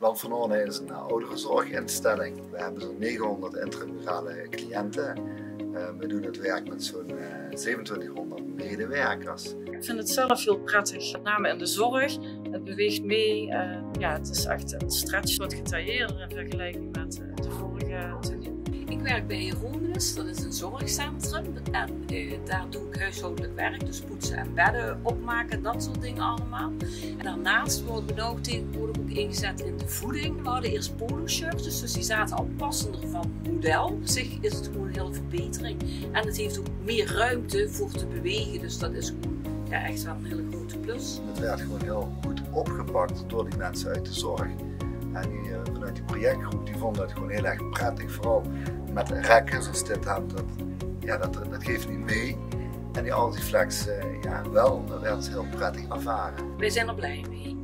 Land van Orne is een ouderenzorginstelling. We hebben zo'n 900 intramurale cliënten. We doen het werk met zo'n 2700 medewerkers. Ik vind het zelf heel prettig, met name in de zorg. Het beweegt mee. Het is echt een stretch wat getailleerder in vergelijking met de vorige tenue. Ik werk bij Heronis, dat is een zorgcentrum. En daar doe ik huishoudelijk werk, dus poetsen en bedden opmaken, dat soort dingen allemaal. En daarnaast worden we nou tegenwoordig ook ingezet in de voeding. We hadden eerst polo-shirts, dus die zaten al passender van model. Op zich is het gewoon een hele verbetering. En het heeft ook meer ruimte voor te bewegen, dus dat is gewoon echt wel een hele grote plus. Het werd gewoon heel goed opgepakt door die mensen uit de zorg. En vanuit die projectgroep die vonden het gewoon heel erg prettig, vooral met rekken zoals dit hemd. Dat geeft niet mee. En die Altiflex wel, dat werd heel prettig ervaren. Wij zijn er blij mee.